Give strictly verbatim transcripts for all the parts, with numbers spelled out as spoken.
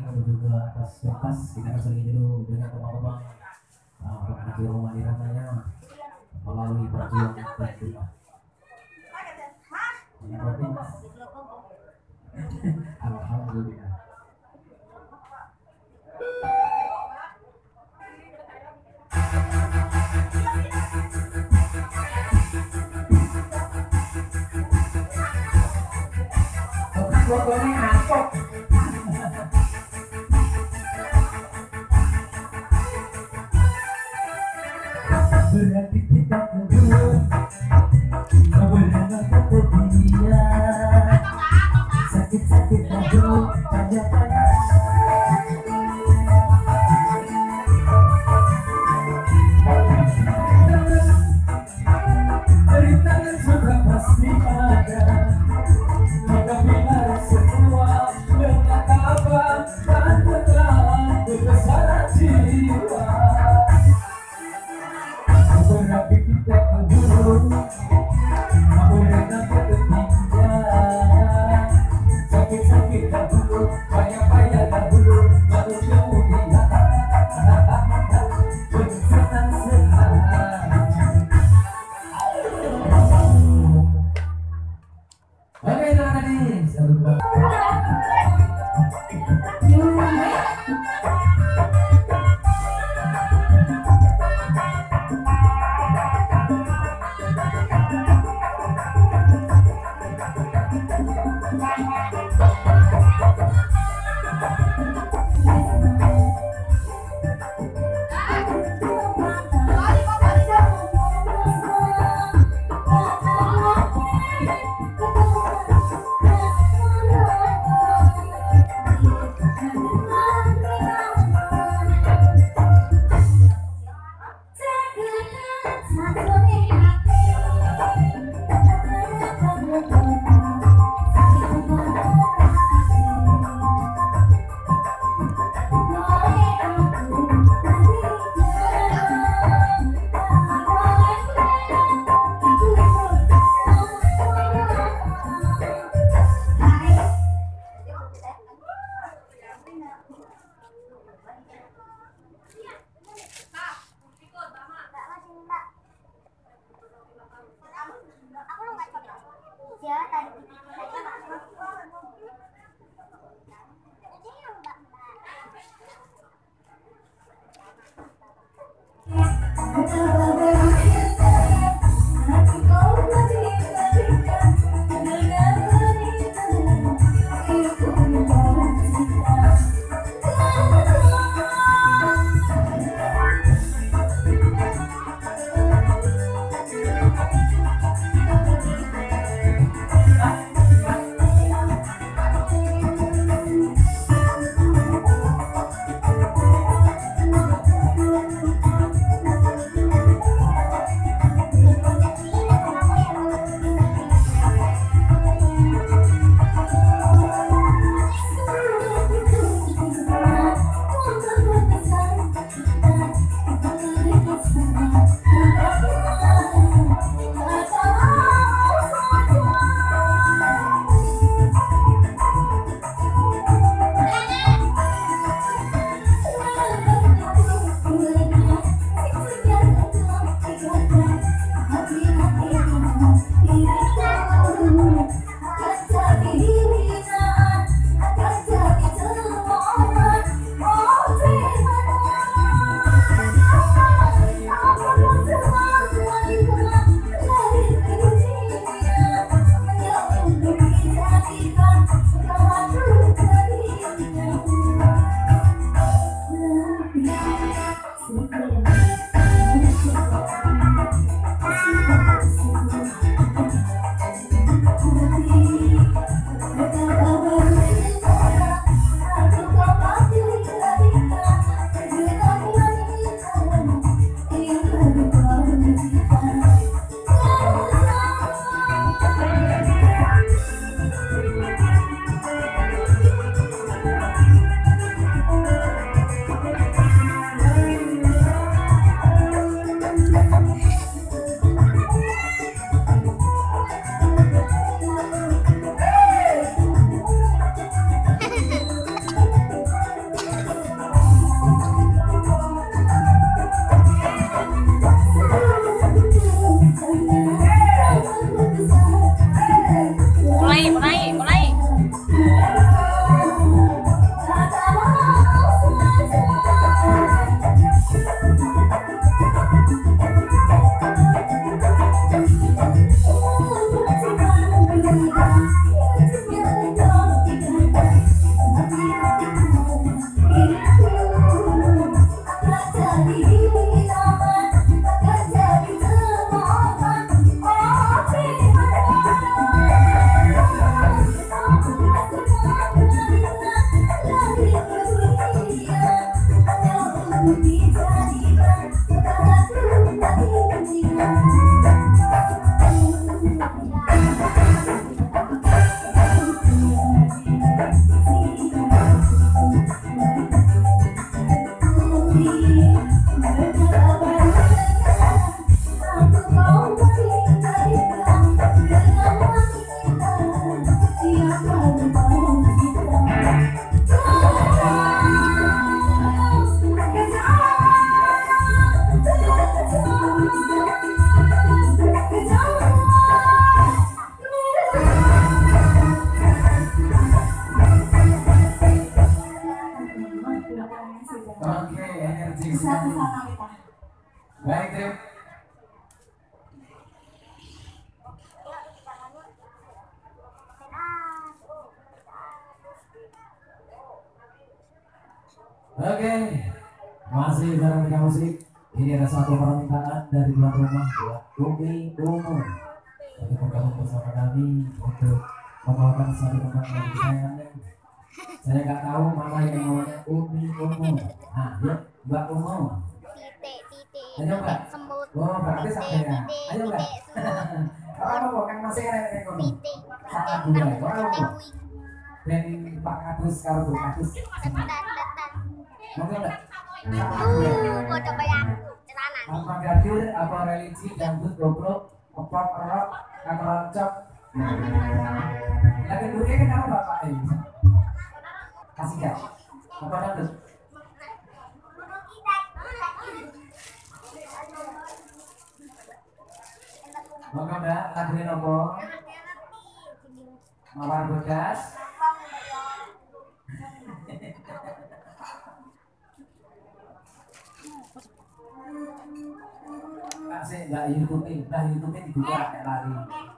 menuju ke atas pentas. Kita akan selagi dulu dengan teman-teman uh, menuju rumah iramanya melalui perjuangan tentunya. Yang penting alhamdulillah. Pokoknya ngapok. Berarti kita berdua berenang kata dia sakit-sakit aduh tanya-tanya rintangan sudah pasti ada. Maka bila semua dengan kabar dan benar kebesaran jiwa berapi kita dulu berenang ke ketinggian sakit-sakit dahulu payah-payah dahulu manusia mulia bersenang-senang. Oke teman tadi salut Baik, Trip. Oke, masih dalam bidang musik. Ini ada satu permintaan dari tuan rumah buat Umi Umum untuk bergabung bersama kami untuk membawakan satu tembang lagu kesayangannya. Saya nggak tahu mana yang namanya Umi Umum. Nah, yuk, Mbak Umum. Ayo Mbak. Oh, berarti sampai ya. Ayo Mbak. Kalau mau kan masih ada yang kono. Sangat dua. Kalau mau. Dan Pak Kadus kalau Bu Kadus. Monggo Mbak. Uh, bodoh bayang. Celana. Apa gadur, apa religi, dangdut, goblok, pop, rock, keroncong. Lagi dulu kan apa Bapak ini? Kasih ya. Apa dangdut? Monggo Mbak, lagunya nopo? Mawar Bodas. Kasih Mbak YouTube, Mbak YouTube dibuka kayak lari.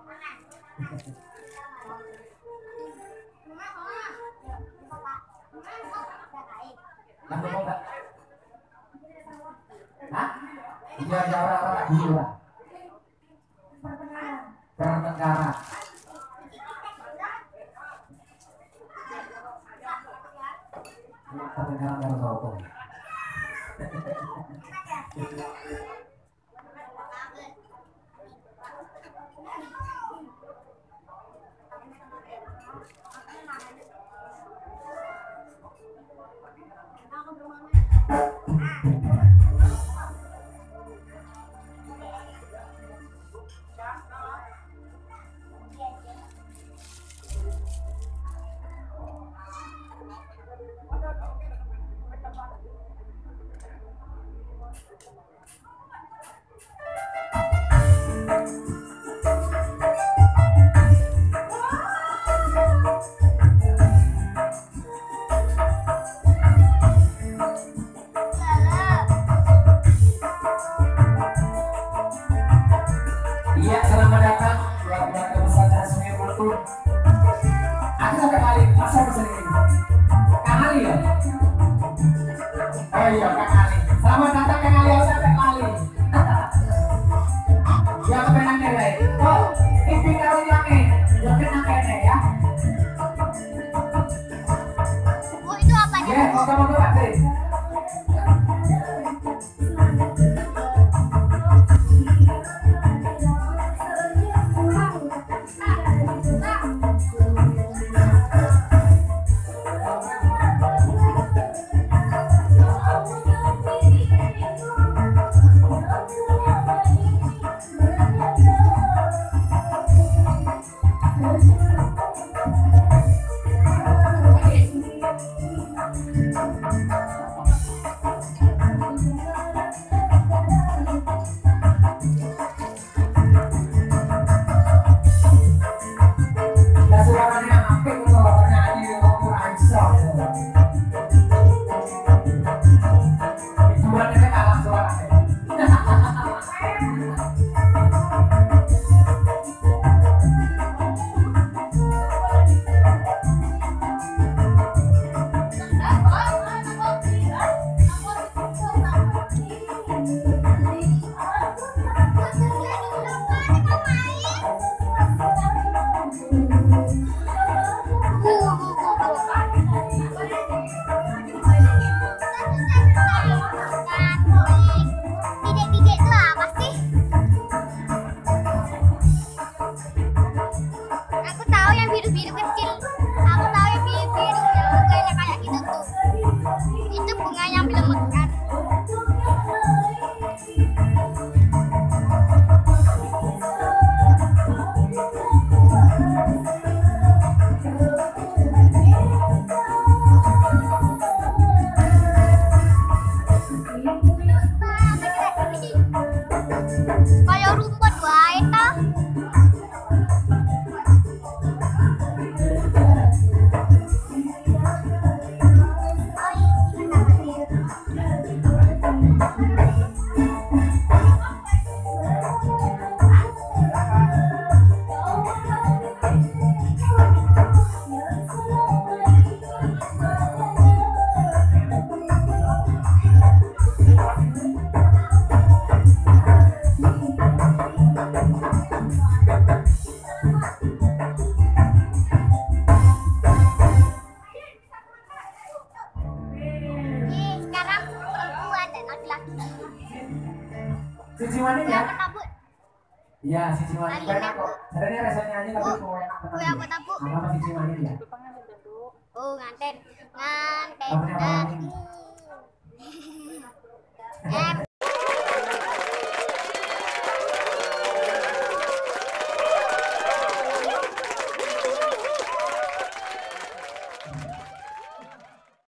Lagu apa Mbak? Hah? Iya, iya orang-orang dulu lah. Pertengkaran. Pertengkaran karo sapa? Iya, selamat datang buat keluarga besar Sungai Batu. Aku Kak Ali, masa kesini ini? Kak Ali ya? Oh iya, Kak Ali. Selamat datang Kak Ali, saya Kak Ali. Ya kepenang deh, oh, ini karo yange, ya kepenang kene ya. Oh, itu apa nih? Ya, moga-moga Pak Tri. Iya, si Cimani Lagi enak enak, kok. Sebenarnya rasanya aja tapi kok enak Bu tenang. ya buat aku. Apa si Cimani ya? Oh nganten, nganten, Namanya apa nganten. lagi?